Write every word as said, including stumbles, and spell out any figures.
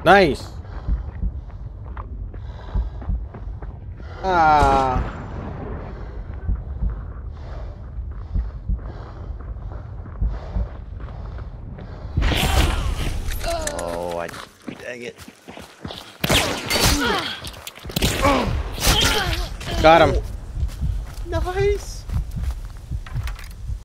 Nice. Ah. Oh, I dang it. Got him. Nice.